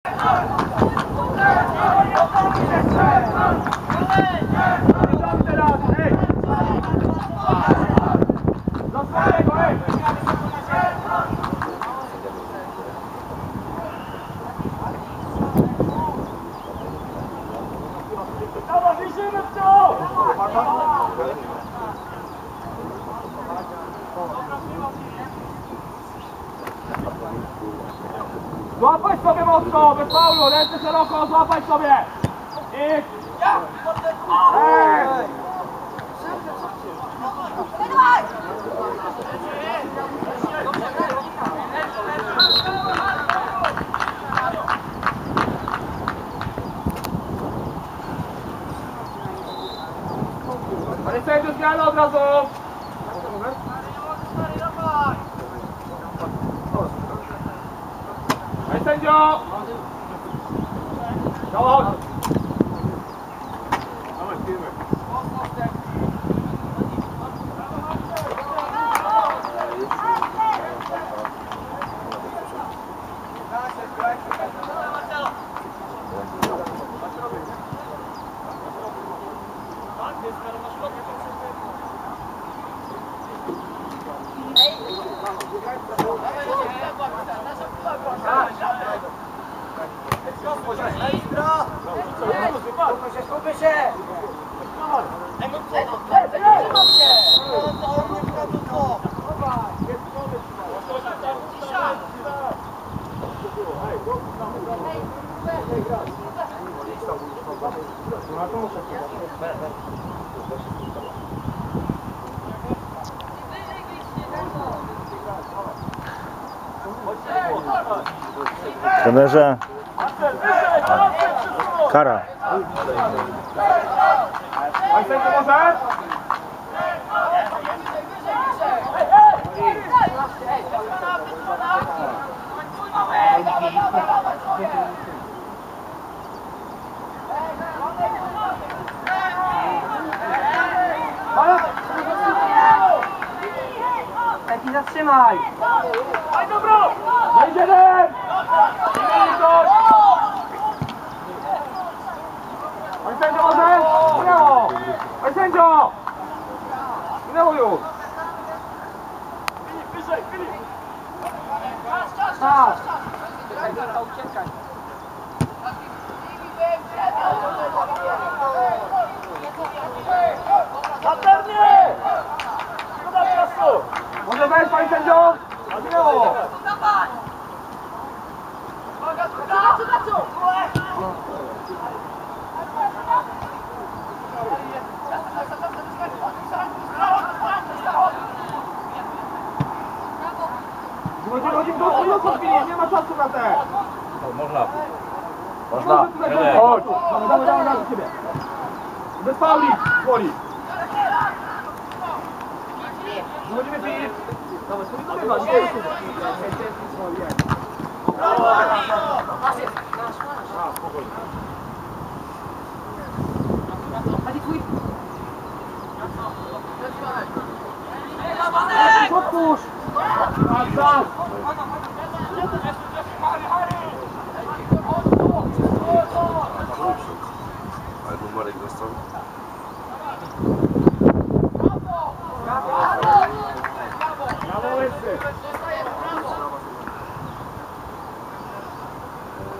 Złapać sobie mocno, bez faulu, ręce szeroko, złapać sobie! I... Panie sędziu, zmiana od razu! Panie sędzio! Chodź! Skupmy się! Trenerze, kara. Panie sędzio, może? Taki zatrzymaj! Daj dobro! Daj jeden! Panie sędzio, może? Minęło! Panie sędzio! Minęło już! Filip, wyżej, Filip! Czas! Latarnie! Szkoda czasu! Może wejść, panie sędzio? Minęło! Nie ma czasu na te! Można. Chodź! Dawaj do ciebie! Bez fauli! Woli! Wychodzimy, Filip! Dawaj, spokojnie, nie! Podpuść! Czas! Albo Marek dostał. Brawo, łysy!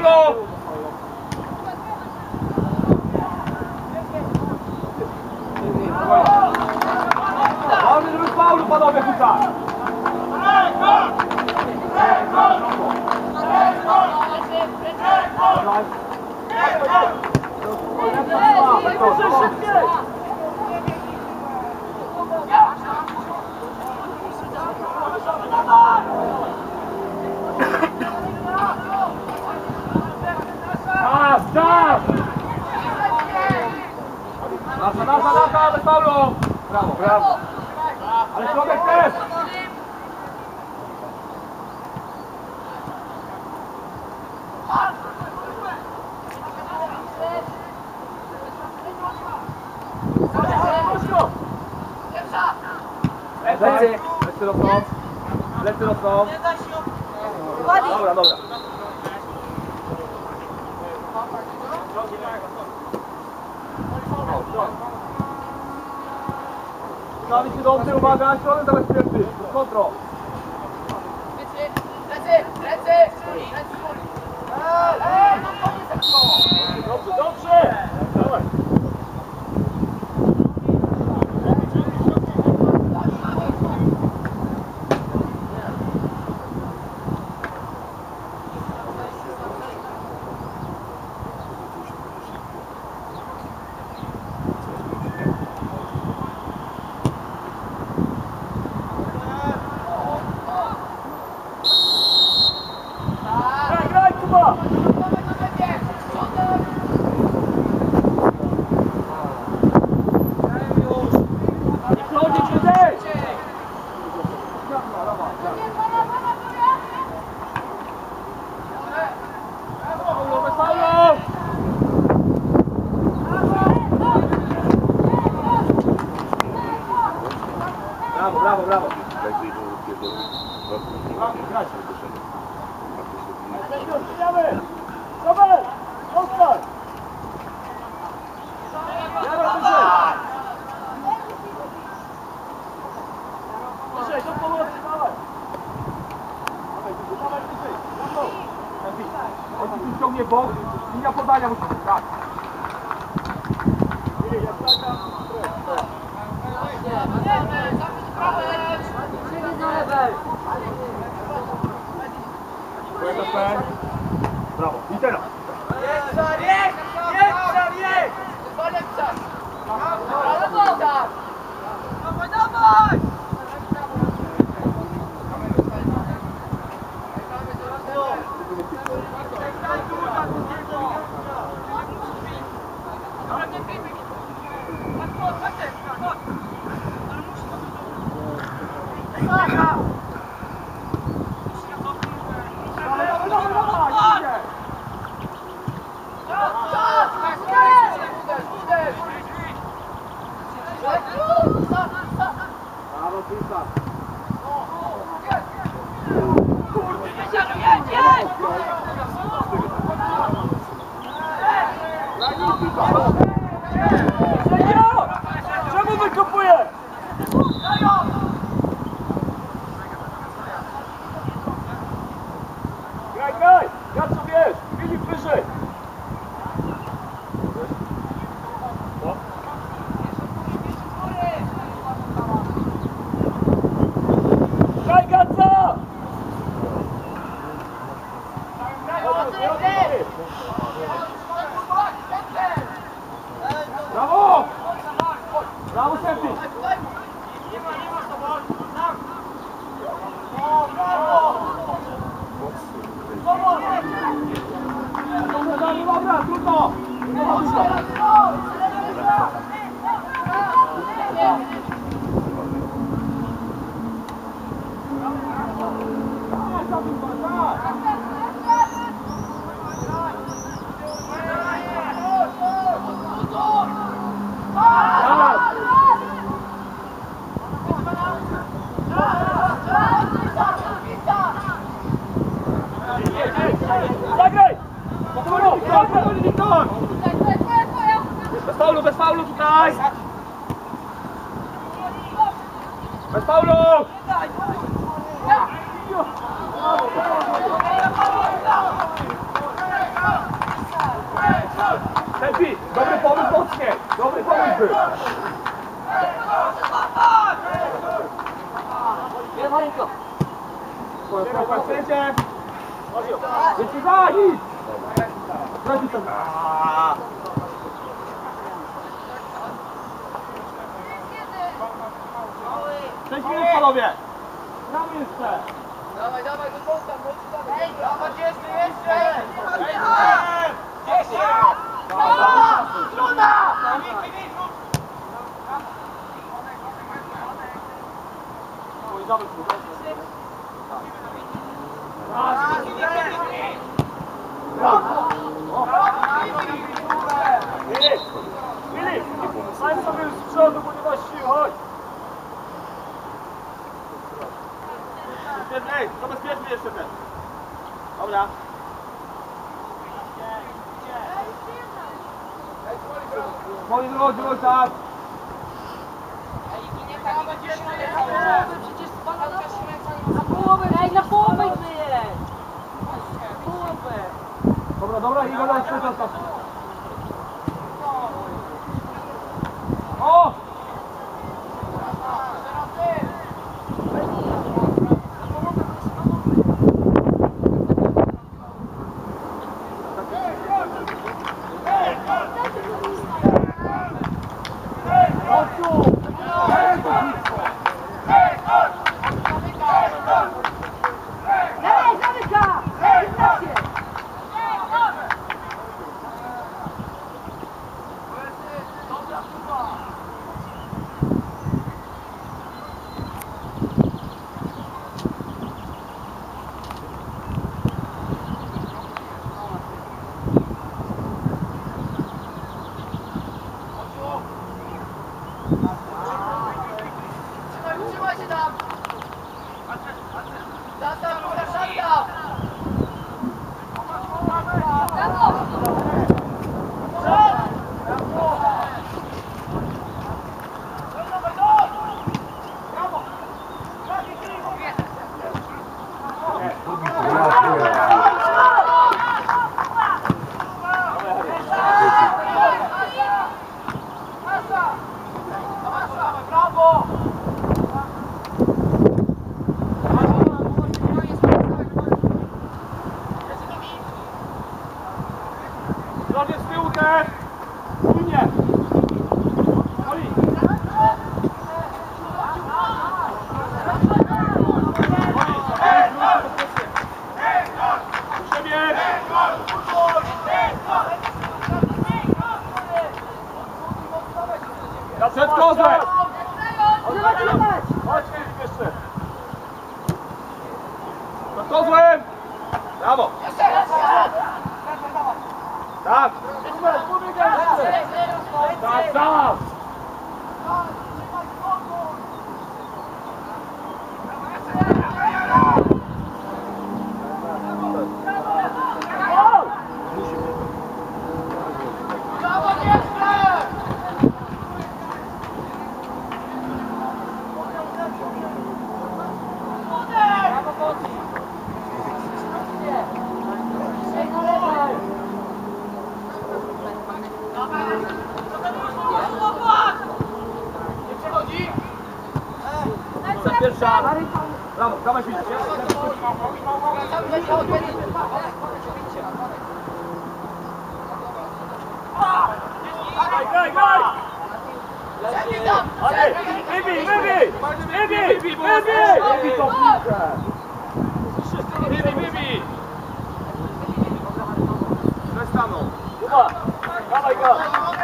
faulu! Ważne, żeby z faulu panowie rzucać! Czas! Nasza, bez faulu! Brawo! Ale środek też! Lecy rosną. Dobra. Stawi się dobrze, uwaga, środek zabezpieczny. Kontrol. Dobrze! Dawaj. Graj, Kuba! Brawo! Robert! Oskar! Wyżej, do pomocy, dawaj! Dawaj, wyżej! On tu ciągnie bok, linia podania musi być, tak! Brawo, i teraz! Dawaj! Czemu wykopuje? Graj! Jacku, wiesz! Filip, wyżej! Graj, Gaca! Brawo! Brawo, Sefi! Dobra, trudno! Zagraj! Bez faulu tutaj! Bez faulu! Lepiej, dobry pomysł mocniej, dobry pomysł był. Nie, Marinko. Patrzcie. Jeszcze za, idź. Lepiej tam. 6 minut, panowie. Gramy jeszcze. Dawaj, dawaj, do końca, dawaj, jeszcze! Trudna! Filip, stań sobie z przodu, bo nie masz sił, chodź. Ej, to bezpiecznie jeszcze ten. Dobra. Moi drodzy, tak. Na połowę żyje! Dobra, dobra, i gadaj jeszcze czas. O! Dawaj, zamyka! Trzymaj się tam! Zastaw, zastaw! Brawo! Zrobię z tyłu też! Płynie! Oli! Siebie! Przed kozłem! Chodź Filip jeszcze! Przed kozłem! Brawo! Tak! Tak, tak! Pierwsza! Brawo, dawaj Filip! Graj, graj! Wybij, wybij! Wybij! Wybij tą piłkę! Wybij! Przestaną! Dawaj go!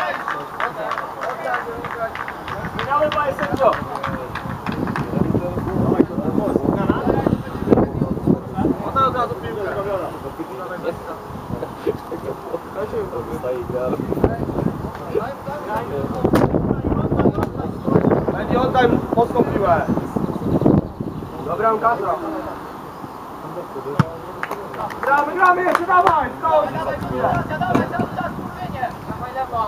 Zmieniamy panie sędzio! Oddaj od razu piłkę zrobiona. Będzie oddaj mocną piłę. Dobra, Łukasza. Gramy, gramy jeszcze, dawaj! Dawaj, Cały czas mówienie! Dawaj lewo!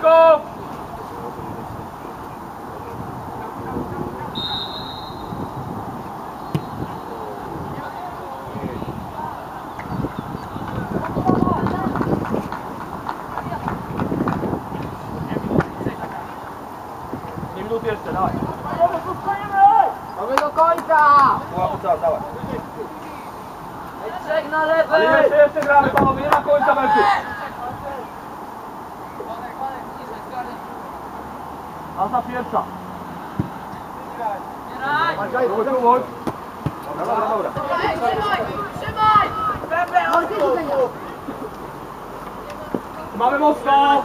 Szybko! Nie minut jeszcze, dawaj. Mamy do końca! Pułapy cała, dawaj. Trzech na Ale lewej! jeszcze gramy, panowie, nie na końca meczu. A za pierwsza. Maciej, chodź. Dobra. Trzymaj! Mamy mocno.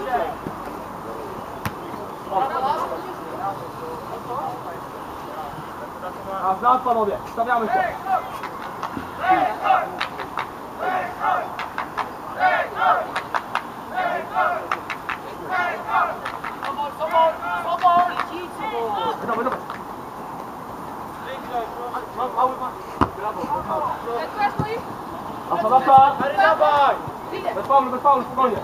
A znad, panowie, stawiamy się. Dawaj. A Sadasza? Bez faulu, spokojnie.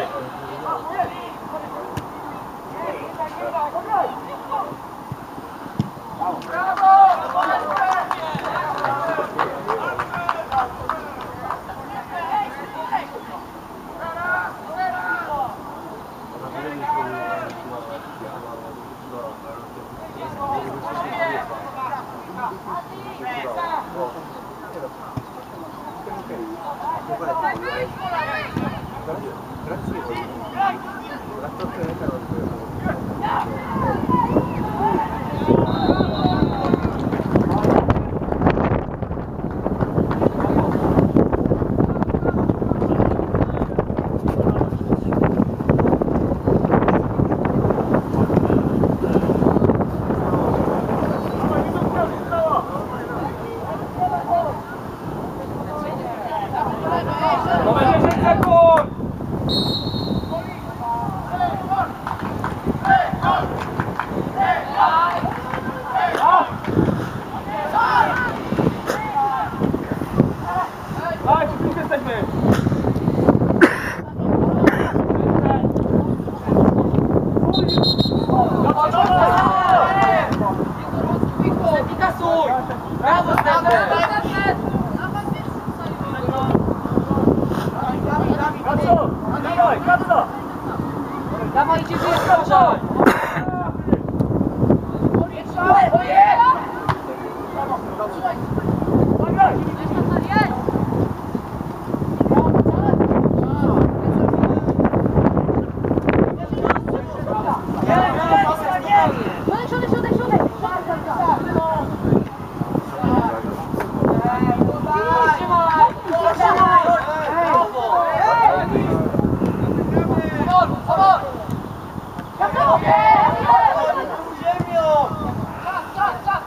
Dawajcie, że jest dobrze!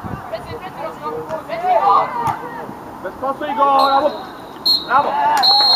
Bez pasu i go, brawo! Brawo!